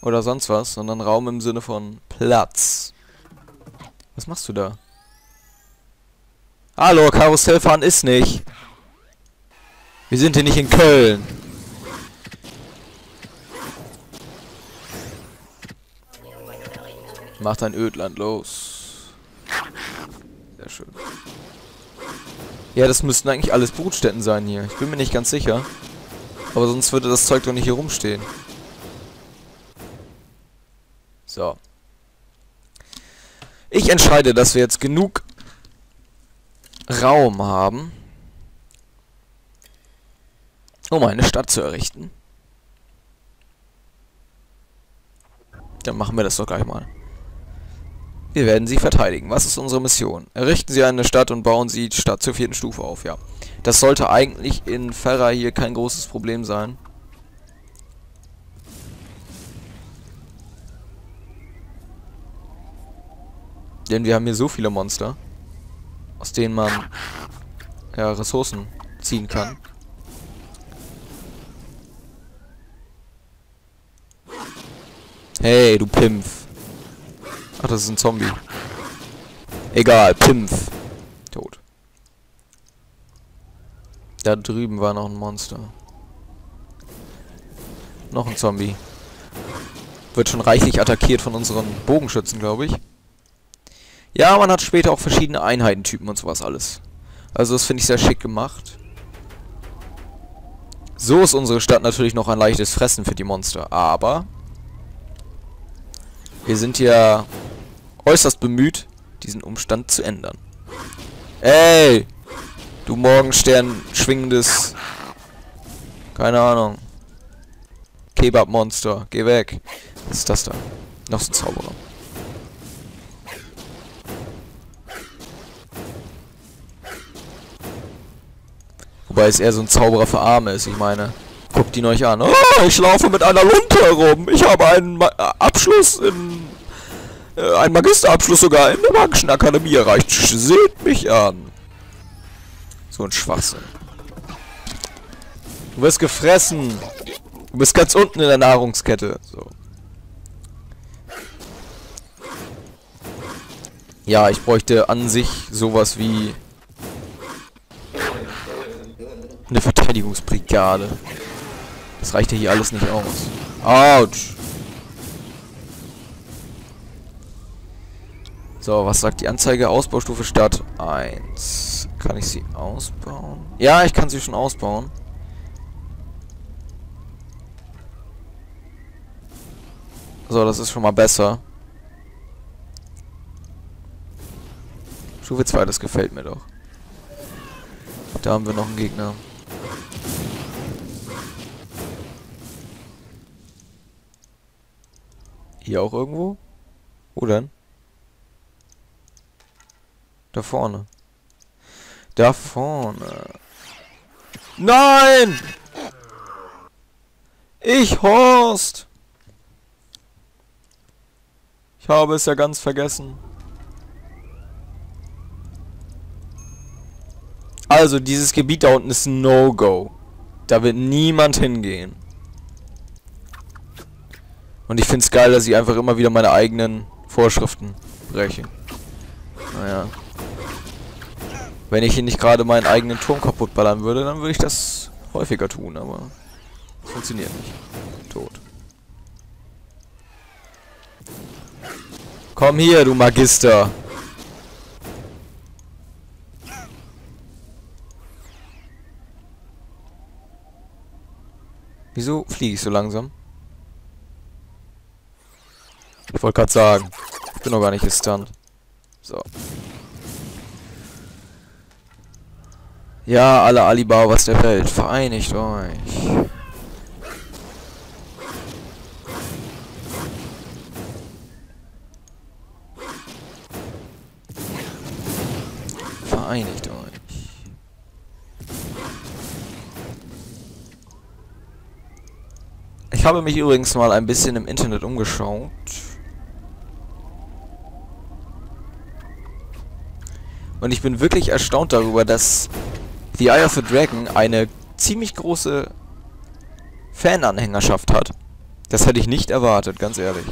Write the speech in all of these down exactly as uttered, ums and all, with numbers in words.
oder sonst was, sondern Raum im Sinne von Platz. Was machst du da? Hallo, Karussellfahren ist nicht. Wir sind hier nicht in Köln. Mach dein Ödland los. Sehr schön. Ja, das müssten eigentlich alles Brutstätten sein hier. Ich bin mir nicht ganz sicher. Aber sonst würde das Zeug doch nicht hier rumstehen. So. Ich entscheide, dass wir jetzt genug Raum haben, um eine Stadt zu errichten. Dann machen wir das doch gleich mal. Wir werden sie verteidigen. Was ist unsere Mission? Errichten Sie eine Stadt und bauen Sie die Stadt zur vierten Stufe auf, ja. Das sollte eigentlich in Ferra hier kein großes Problem sein. Denn wir haben hier so viele Monster, aus denen man ja, Ressourcen ziehen kann. Hey, du Pimpf. Ach, das ist ein Zombie. Egal, Pimpf. Tot. Da drüben war noch ein Monster. Noch ein Zombie. Wird schon reichlich attackiert von unseren Bogenschützen, glaube ich. Ja, man hat später auch verschiedene Einheitentypen und sowas alles. Also das finde ich sehr schick gemacht. So ist unsere Stadt natürlich noch ein leichtes Fressen für die Monster. Aber wir sind ja äußerst bemüht, diesen Umstand zu ändern. Ey! Du Morgenstern schwingendes... Keine Ahnung. Kebab-Monster. Geh weg. Was ist das da? Noch so ein Zauberer. Wobei es eher so ein Zauberer für Arme ist, ich meine. Guckt ihn euch an. Oh, ich laufe mit einer Lunte herum. Ich habe einen Ma Abschluss in... Äh, einen Magisterabschluss sogar in der Magischen Akademie erreicht. Seht mich an. So ein Schwachsinn. Du wirst gefressen. Du bist ganz unten in der Nahrungskette. So. Ja, ich bräuchte an sich sowas wie eine Verteidigungsbrigade. Das reicht ja hier alles nicht aus. Autsch. So, was sagt die Anzeige? Ausbaustufe Stadt eins. Kann ich sie ausbauen? Ja, ich kann sie schon ausbauen. So, das ist schon mal besser. Stufe zwei, das gefällt mir doch. Da haben wir noch einen Gegner. Hier auch irgendwo? Wo denn? Da vorne. Da vorne. Nein! Ich Horst! Ich habe es ja ganz vergessen. Also, dieses Gebiet da unten ist ein No-Go. Da wird niemand hingehen. Und ich finde es geil, dass ich einfach immer wieder meine eigenen Vorschriften breche. Naja. Wenn ich hier nicht gerade meinen eigenen Turm kaputt ballern würde, dann würde ich das häufiger tun, aber das funktioniert nicht. Tot. Komm hier, du Magister. Wieso fliege ich so langsam? Ich wollte gerade sagen, ich bin noch gar nicht gestunt. So. Ja, alle Alibabas der Welt, vereinigt euch. Vereinigt euch. Ich habe mich übrigens mal ein bisschen im Internet umgeschaut. Und ich bin wirklich erstaunt darüber, dass The Eye of the Dragon eine ziemlich große Fananhängerschaft hat. Das hätte ich nicht erwartet, ganz ehrlich.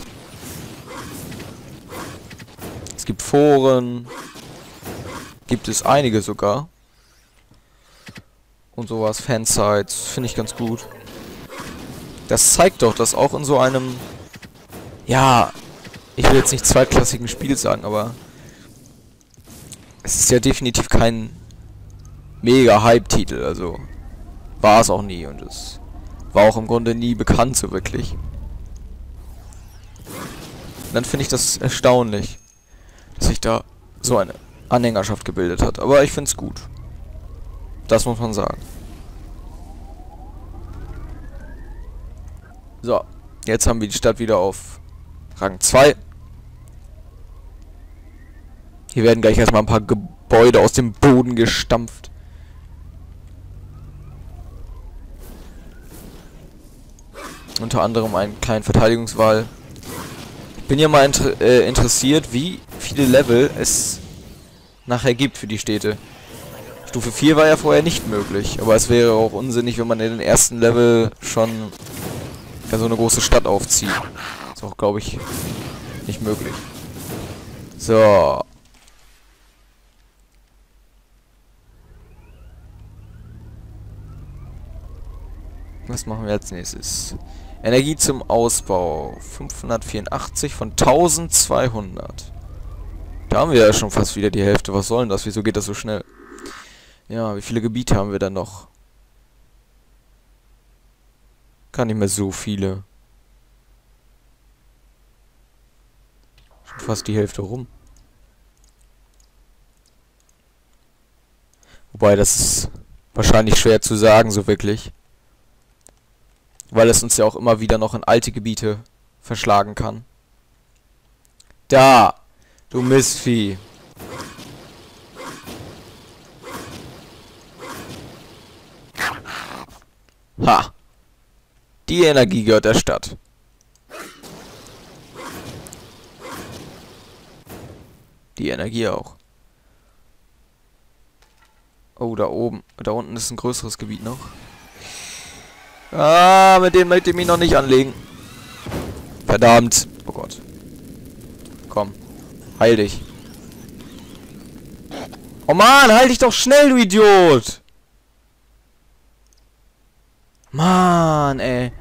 Es gibt Foren. Gibt es einige sogar. Und sowas, Fansites, finde ich ganz gut. Das zeigt doch, dass auch in so einem, ja, ich will jetzt nicht zweitklassigen Spiel sagen, aber es ist ja definitiv kein mega Hype-Titel, also war es auch nie und es war auch im Grunde nie bekannt so wirklich. Und dann finde ich das erstaunlich, dass sich da so eine Anhängerschaft gebildet hat, aber ich finde es gut. Das muss man sagen. So, jetzt haben wir die Stadt wieder auf Rang zwei. Hier werden gleich erstmal ein paar Gebäude aus dem Boden gestampft. Unter anderem einen kleinen Verteidigungswall. Ich bin ja mal inter äh, interessiert, wie viele Level es nachher gibt für die Städte. Stufe vier war ja vorher nicht möglich, aber es wäre auch unsinnig, wenn man in den ersten Level schon ja, so eine große Stadt aufzieht. Ist auch, glaube ich, nicht möglich. So. Was machen wir als nächstes? Energie zum Ausbau. fünfhundertvierundachtzig von eintausendzweihundert. Da haben wir ja schon fast wieder die Hälfte. Was soll denn das? Wieso geht das so schnell? Ja, wie viele Gebiete haben wir dann noch? Gar nicht mehr so viele. Schon fast die Hälfte rum. Wobei, das ist wahrscheinlich schwer zu sagen, so wirklich. Weil es uns ja auch immer wieder noch in alte Gebiete verschlagen kann. Da! Du Mistvieh! Ha! Die Energie gehört der Stadt. Die Energie auch. Oh, da oben. Da unten ist ein größeres Gebiet noch. Ah, mit dem möchte ich mich noch nicht anlegen. Verdammt. Oh Gott. Komm. Heil dich. Oh Mann, heil dich doch schnell, du Idiot! Mann, ey.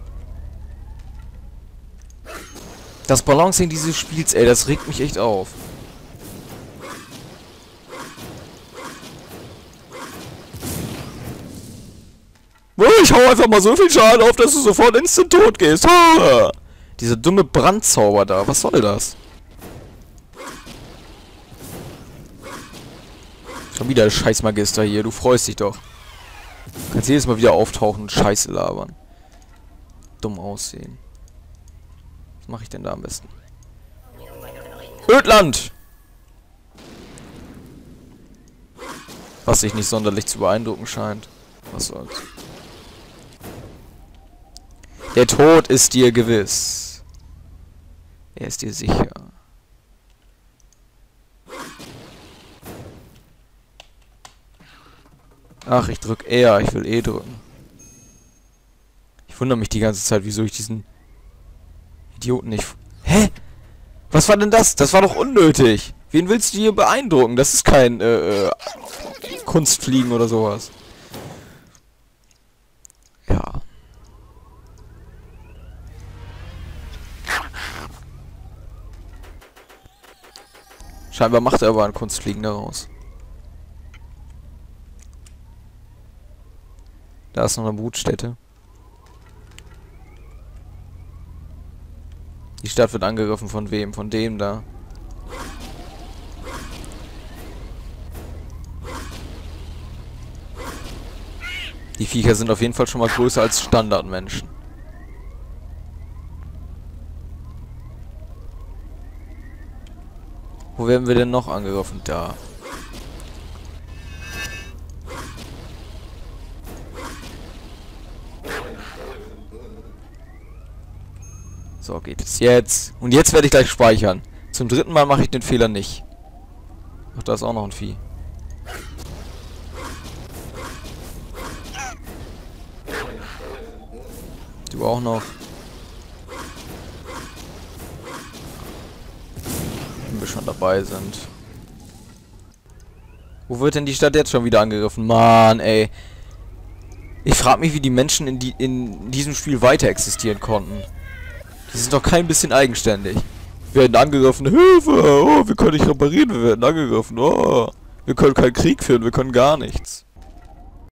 Das Balancing dieses Spiels, ey, das regt mich echt auf. Ich hau einfach mal so viel Schaden auf, dass du sofort instant tot gehst. Ha! Dieser dumme Brandzauber da, was soll das? Schon wieder scheiß Magister hier, du freust dich doch. Du kannst jedes Mal wieder auftauchen und Scheiße labern. Dumm aussehen. Was mache ich denn da am besten? Ödland! Was sich nicht sonderlich zu beeindrucken scheint. Was soll's. Der Tod ist dir gewiss. Er ist dir sicher. Ach, ich drück R, ich will E drücken. Ich wundere mich die ganze Zeit, wieso ich diesen Idioten nicht... Hä? Was war denn das? Das war doch unnötig. Wen willst du hier beeindrucken? Das ist kein, äh, äh, Kunstfliegen oder sowas. Ja. Scheinbar macht er aber ein Kunstfliegen daraus. Da ist noch eine Brutstätte. Die Stadt wird angegriffen von wem? Von dem da. Die Viecher sind auf jeden Fall schon mal größer als Standardmenschen. Wo werden wir denn noch angegriffen? Da. So geht es jetzt. Und jetzt werde ich gleich speichern. Zum dritten Mal mache ich den Fehler nicht. Ach, da ist auch noch ein Vieh. Du auch noch. wenn wir schon dabei sind. Wo wird denn die Stadt jetzt schon wieder angegriffen? Mann, ey. Ich frage mich, wie die Menschen in, die, in diesem Spiel weiter existieren konnten. Die sind doch kein bisschen eigenständig. Wir werden angegriffen. Hilfe! Oh, wir können nicht reparieren, wir werden angegriffen. Oh, wir können keinen Krieg führen, wir können gar nichts.